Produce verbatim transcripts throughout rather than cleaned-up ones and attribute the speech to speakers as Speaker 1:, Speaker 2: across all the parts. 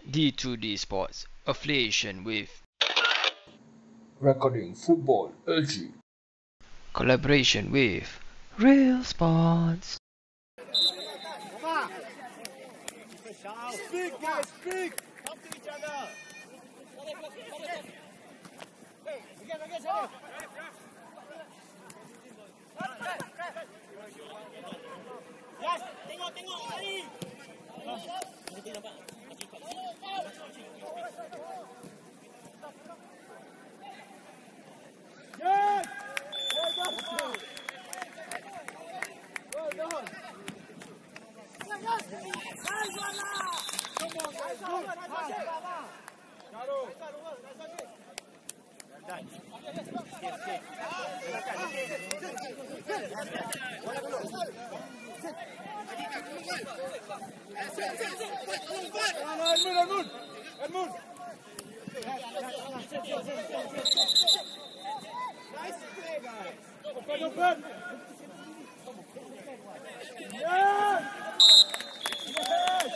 Speaker 1: D two D Sports, affiliation with
Speaker 2: Recording Football L G.
Speaker 1: Collaboration with Real Sports.
Speaker 3: Speak, guys, speak! Talk to each other! Hey, again, again, again! Yes, tengok, tengok, lari! Yes! Well done! Well done! Come on, guys, good pass, Caro. Edmund, Edmund, Edmund. Nice play, guys. Open, open. Yes! Yes!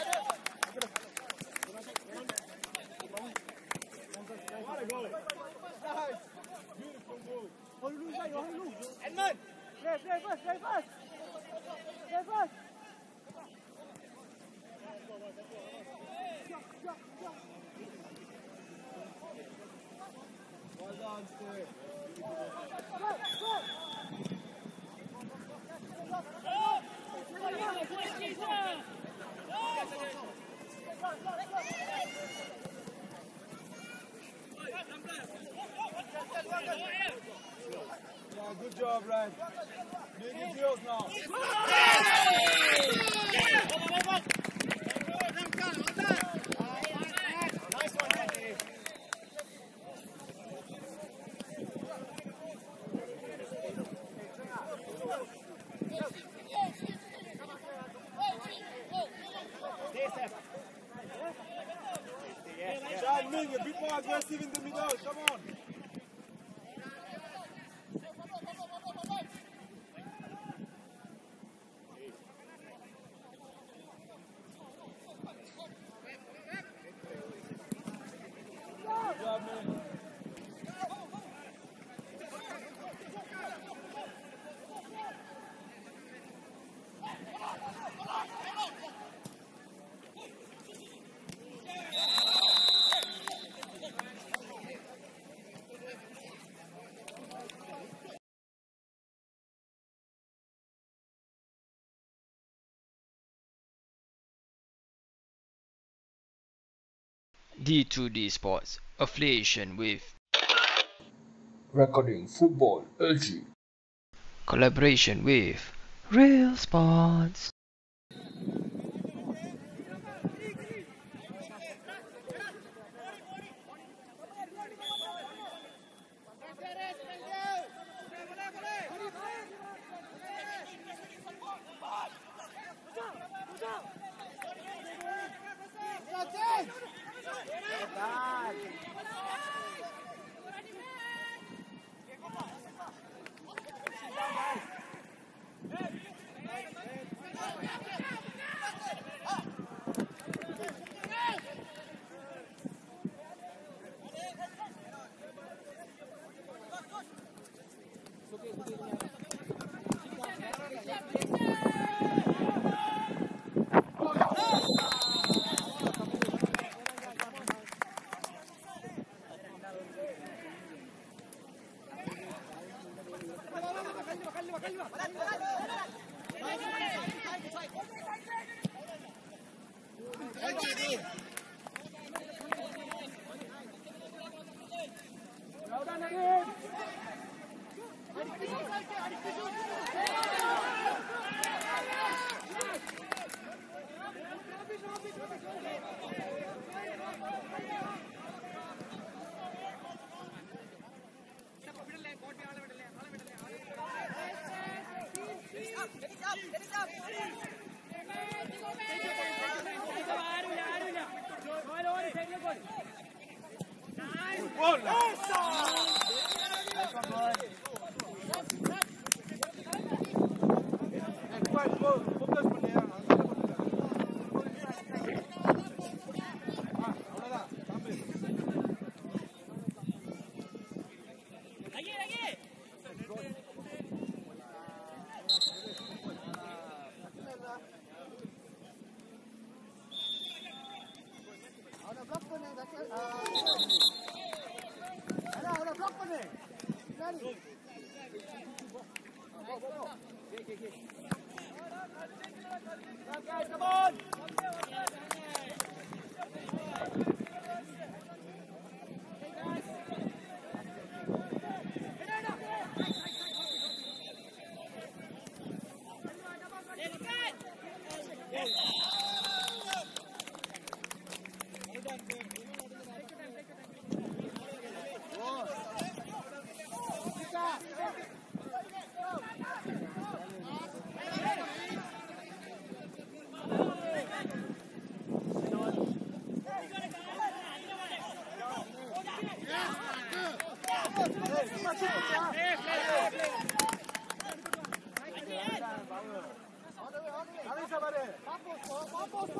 Speaker 3: What a goal. Nice. Beautiful goal. Edmund. Play, play fast, play fast. Play fast. Well done, Steve. Yeah, good job, Ryan. Doing your deals now. Nice one, Andy. Sean Ming, a bit more aggressive in the middle. Come on. Good job, man.
Speaker 1: D two D Sports, affiliation with
Speaker 2: Recording Football L G.
Speaker 1: Collaboration with Real Sports.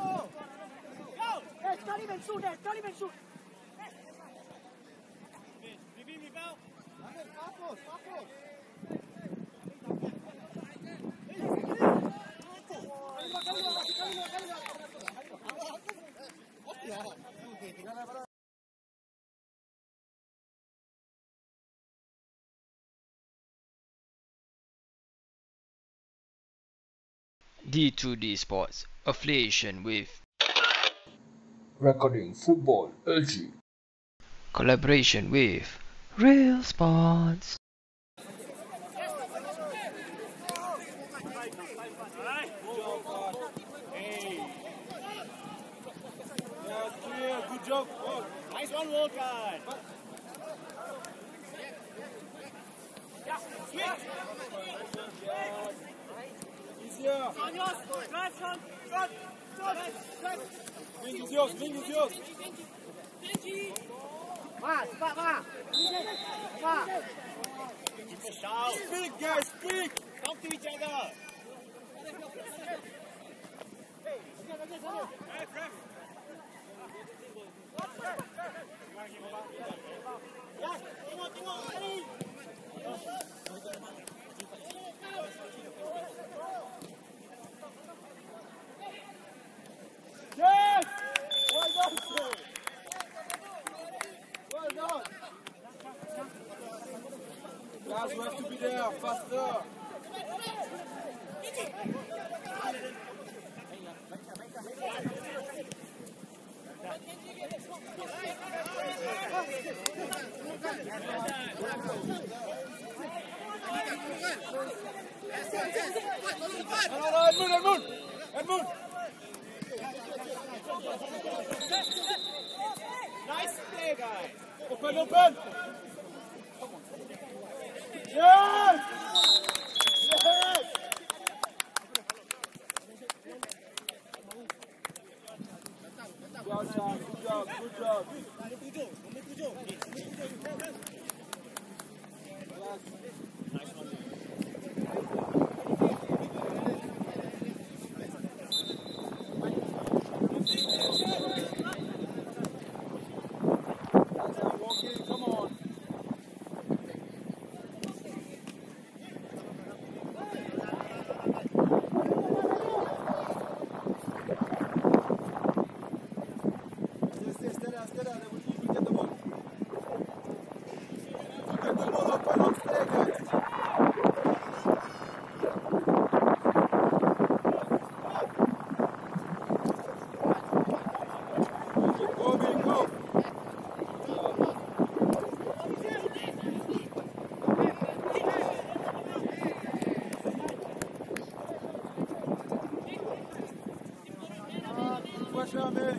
Speaker 3: Hey, don't even shoot that. Don't even shoot. Give me bell. Marcos, Marcos.
Speaker 1: D two D Sports, affiliation with
Speaker 2: Recording Football L G.
Speaker 1: collaboration with Real Sports.
Speaker 3: Good job. Nice one, Walker. Yeah, switch. Easier. Drive, son. Shot. Shot. Links ist yours. Links ist yours. Ma, ma, ma. Ma. Speak, guys, speak. Talk to each other. Hey, ref. Yes! Well done, sir. Well done. Guys, we have to be there faster. No, no, Edmund, Edmund! Edmund! Nice play, guys! Open, open! Yes! Yes! Good job, good job, good job. Nice one. Come on. Stay, stay, stay there, stay there. We need to get the ball. Get the ball up and up, stay, guys. Go, big, go. Pressure, man.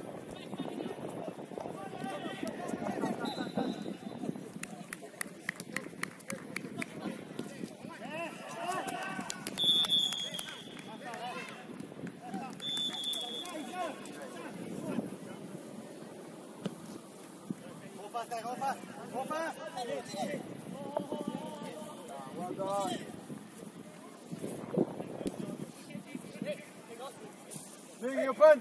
Speaker 3: Go fast, go fast, go fast. Well done. Big open.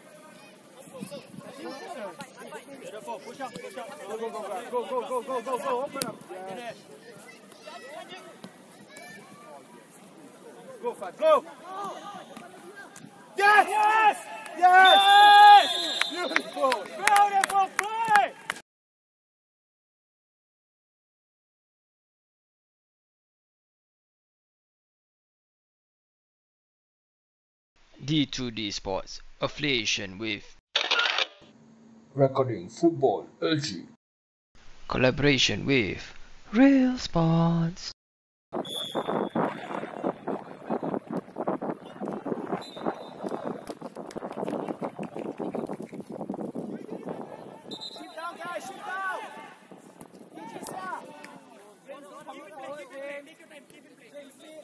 Speaker 3: Beautiful. Push up, push up. Go, go, go, go, go, go, go, go, go. Open up. Yes. Go fast, go. Yes! Yes! Yes! Yes! Beautiful. Beautiful play.
Speaker 1: D two D Sports, affiliation with
Speaker 2: Recording Football L G.
Speaker 1: collaboration with Real Sports.
Speaker 3: Shoot down, guys, shoot down. Keep it up. Keep it play, keep it play, keep it play, keep it play.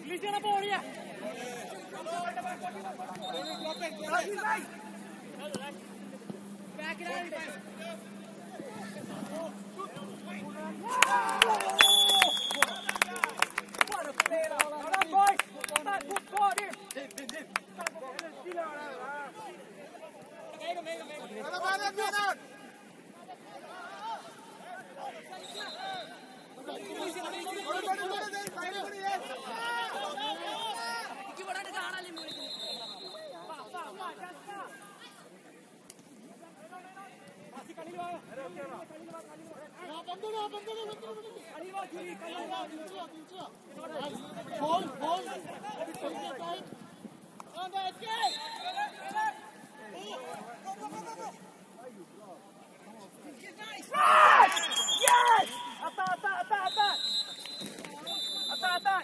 Speaker 3: Release ചെയ്യണ ബോളിയാ. Back it out. What a paylah. Come on, boys. Start good score in. Dip, dip, dip. Mega, mega, mega. Come on, come on. Hold, hold. On the escape. Yes! Attack, attack, attack, attack. Attack, attack.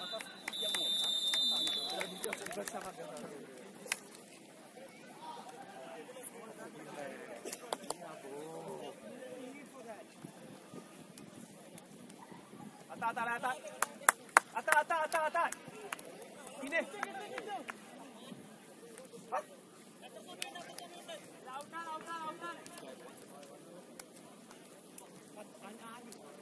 Speaker 3: Attack, attack, attack. Attack, attack, attack, attack. Sini. Lautan, lautan, lautan.